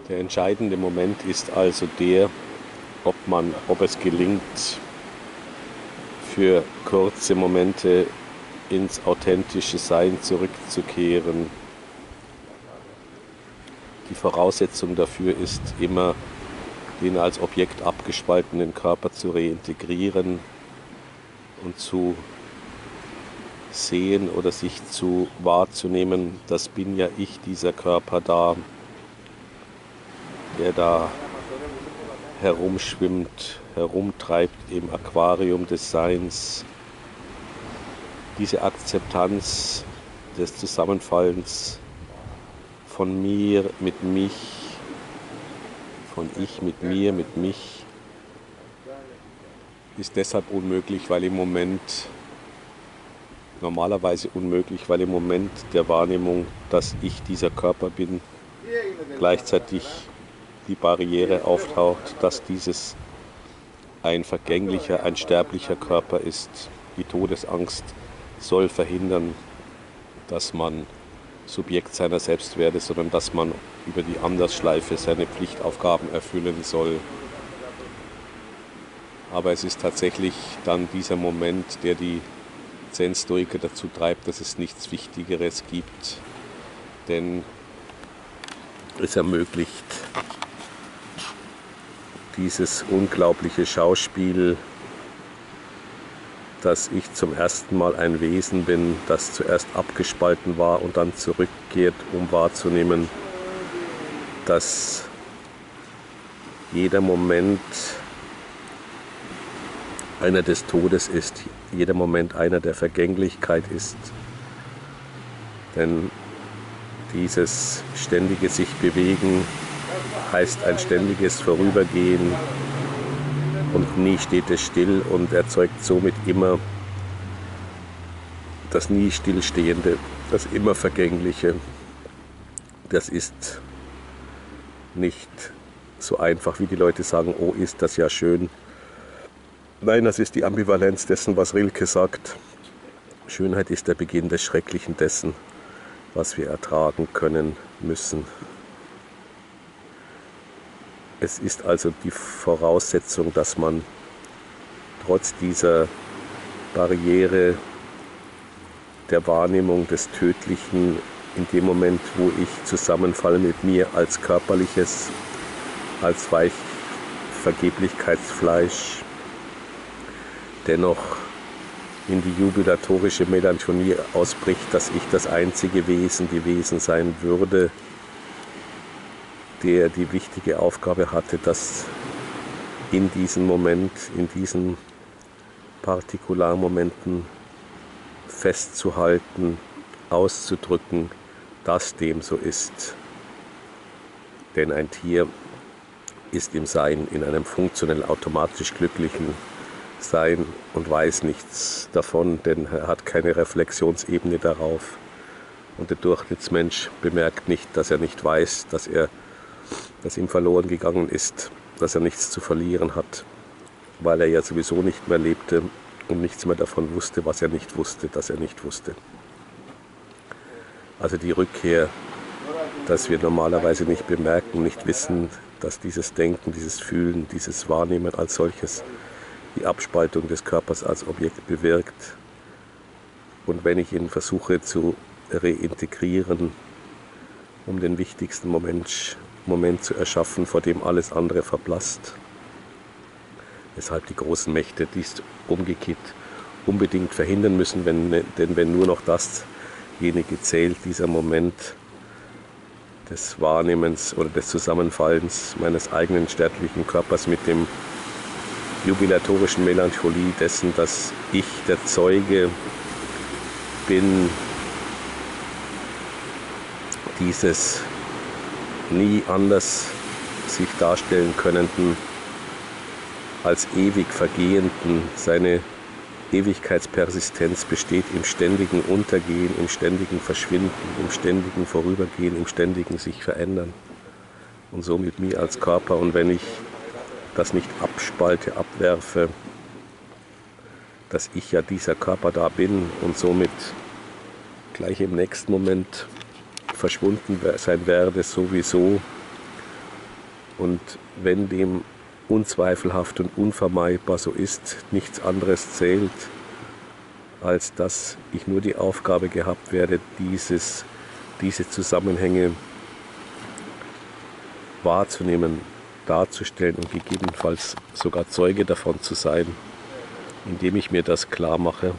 Der entscheidende Moment ist also der, ob es gelingt, für kurze Momente ins authentische Sein zurückzukehren. Die Voraussetzung dafür ist immer, den als Objekt abgespaltenen Körper zu reintegrieren und zu sehen oder sich zu wahrzunehmen, das bin ja ich, dieser Körper da, der da herumschwimmt, herumtreibt im Aquarium des Seins. Diese Akzeptanz des Zusammenfallens von mir mit mich, von ich mit mir, mit mich, ist deshalb unmöglich, weil im Moment, normalerweise unmöglich, weil im Moment der Wahrnehmung, dass ich dieser Körper bin, gleichzeitig die Barriere auftaucht, dass dieses ein vergänglicher, ein sterblicher Körper ist. Die Todesangst soll verhindern, dass man Subjekt seiner selbst werde, sondern dass man über die Andersschleife seine Pflichtaufgaben erfüllen soll. Aber es ist tatsächlich dann dieser Moment, der die Zen-Stoiker dazu treibt, dass es nichts Wichtigeres gibt, denn es ermöglicht dieses unglaubliche Schauspiel, dass ich zum ersten Mal ein Wesen bin, das zuerst abgespalten war und dann zurückkehrt, um wahrzunehmen, dass jeder Moment einer des Todes ist, jeder Moment einer der Vergänglichkeit ist. Denn dieses ständige sich bewegen heißt ein ständiges Vorübergehen und nie steht es still und erzeugt somit immer das nie Stillstehende, das immer Vergängliche. Das ist nicht so einfach, wie die Leute sagen, oh, ist das ja schön. Nein, das ist die Ambivalenz dessen, was Rilke sagt. Schönheit ist der Beginn des Schrecklichen dessen, was wir ertragen können müssen. Es ist also die Voraussetzung, dass man trotz dieser Barriere der Wahrnehmung des Tödlichen in dem Moment, wo ich zusammenfalle mit mir als körperliches, als Vergeblichkeitsfleisch, dennoch in die jubilatorische Melancholie ausbricht, dass ich das einzige Wesen gewesen sein würde, der die wichtige Aufgabe hatte, das in diesem Moment, in diesen Partikularmomenten festzuhalten, auszudrücken, dass dem so ist. Denn ein Tier ist im Sein, in einem funktionell automatisch glücklichen Sein und weiß nichts davon, denn er hat keine Reflexionsebene darauf. Und der Durchschnittsmensch bemerkt nicht, dass er nicht weiß, dass ihm verloren gegangen ist, dass er nichts zu verlieren hat, weil er ja sowieso nicht mehr lebte und nichts mehr davon wusste, was er nicht wusste, dass er nicht wusste. Also die Rückkehr, dass wir normalerweise nicht bemerken, nicht wissen, dass dieses Denken, dieses Fühlen, dieses Wahrnehmen als solches die Abspaltung des Körpers als Objekt bewirkt. Und wenn ich ihn versuche zu reintegrieren, um den wichtigsten Moment zu erschaffen, vor dem alles andere verblasst, weshalb die großen Mächte dies umgekehrt unbedingt verhindern müssen, denn wenn nur noch dasjenige zählt, dieser Moment des Wahrnehmens oder des Zusammenfallens meines eigenen sterblichen Körpers mit dem jubilatorischen Melancholie dessen, dass ich der Zeuge bin dieses nie anders sich darstellen könnenden, als ewig Vergehenden. Seine Ewigkeitspersistenz besteht im ständigen Untergehen, im ständigen Verschwinden, im ständigen Vorübergehen, im ständigen sich verändern. Und so mit mir als Körper. Und wenn ich das nicht abspalte, abwerfe, dass ich ja dieser Körper da bin und somit gleich im nächsten Moment verschwunden sein werde sowieso Und wenn dem unzweifelhaft und unvermeidbar so ist, nichts anderes zählt, als dass ich nur die Aufgabe gehabt werde, diese Zusammenhänge wahrzunehmen, darzustellen und gegebenenfalls sogar Zeuge davon zu sein, indem ich mir das klar mache,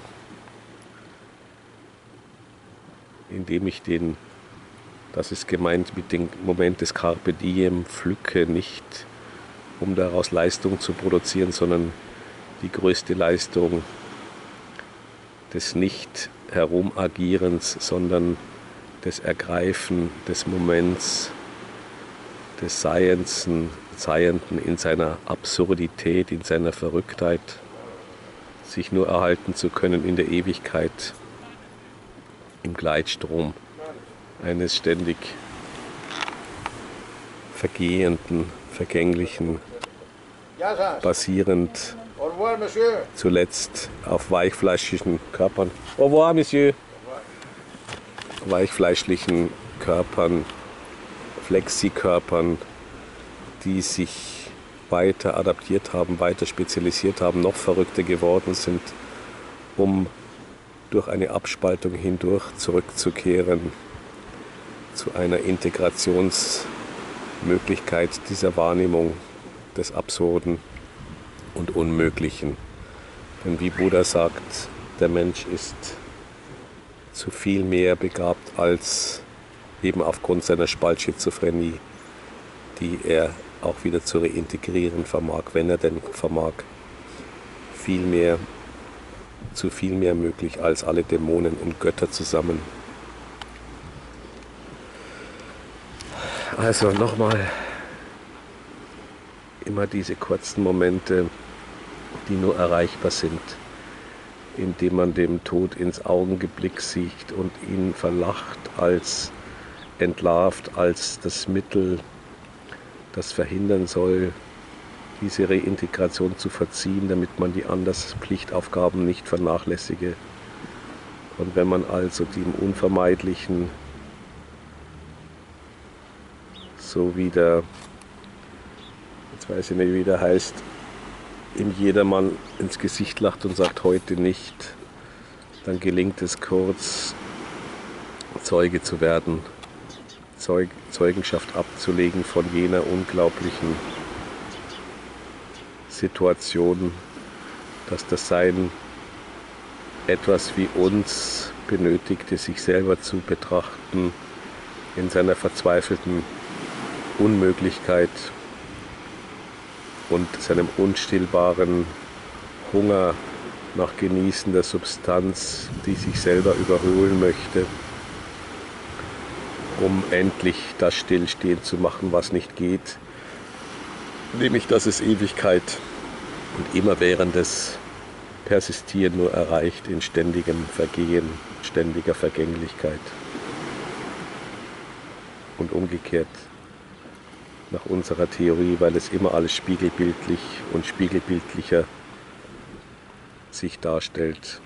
indem ich das ist gemeint mit dem Moment des Carpe Diem, pflücke, nicht um daraus Leistung zu produzieren, sondern die größte Leistung des Nicht-Herumagierens, sondern des Ergreifen des Moments, des Seienden in seiner Absurdität, in seiner Verrücktheit, sich nur erhalten zu können in der Ewigkeit, im Gleitstrom eines ständig vergehenden, vergänglichen, basierend zuletzt auf weichfleischlichen Körpern. Au revoir, Monsieur. Weichfleischlichen Körpern, Flexikörpern, die sich weiter adaptiert haben, weiter spezialisiert haben, noch verrückter geworden sind, um durch eine Abspaltung hindurch zurückzukehren zu einer Integrationsmöglichkeit dieser Wahrnehmung des Absurden und Unmöglichen. Denn wie Buddha sagt, der Mensch ist zu viel mehr begabt als eben aufgrund seiner Spaltschizophrenie, die er auch wieder zu reintegrieren vermag, wenn er denn vermag. Zu viel mehr möglich als alle Dämonen und Götter zusammen. Also nochmal, immer diese kurzen Momente, die nur erreichbar sind, indem man dem Tod ins Augenblick sieht und ihn verlacht, als entlarvt, als das Mittel, das verhindern soll, diese Reintegration zu verziehen, damit man die Pflichtaufgaben nicht vernachlässige. Und wenn man also dem Unvermeidlichen so wieder, jetzt weiß ich nicht, wie der heißt, ihm jedermann ins Gesicht lacht und sagt, heute nicht, dann gelingt es kurz, Zeuge zu werden, Zeugenschaft abzulegen von jener unglaublichen Situation, dass das Sein etwas wie uns benötigte, sich selber zu betrachten in seiner verzweifelten Unmöglichkeit und seinem unstillbaren Hunger nach genießender Substanz, die sich selber überholen möchte, um endlich das Stillstehen zu machen, was nicht geht, nämlich dass es Ewigkeit und immerwährendes Persistieren nur erreicht in ständigem Vergehen, ständiger Vergänglichkeit. Und umgekehrt nach unserer Theorie, weil es immer alles spiegelbildlich und spiegelbildlicher sich darstellt,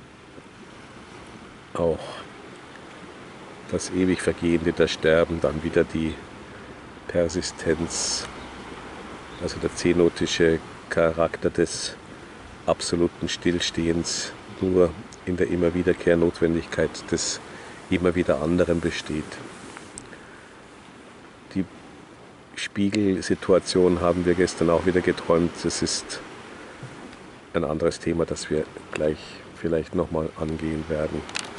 auch das ewig Vergehende, das Sterben, dann wieder die Persistenz, also der zenotische Charakter des absoluten Stillstehens, nur in der immer Wiederkehrnotwendigkeit des immer wieder anderen besteht. Die Spiegelsituation haben wir gestern auch wieder geträumt. Das ist ein anderes Thema, das wir gleich vielleicht nochmal angehen werden.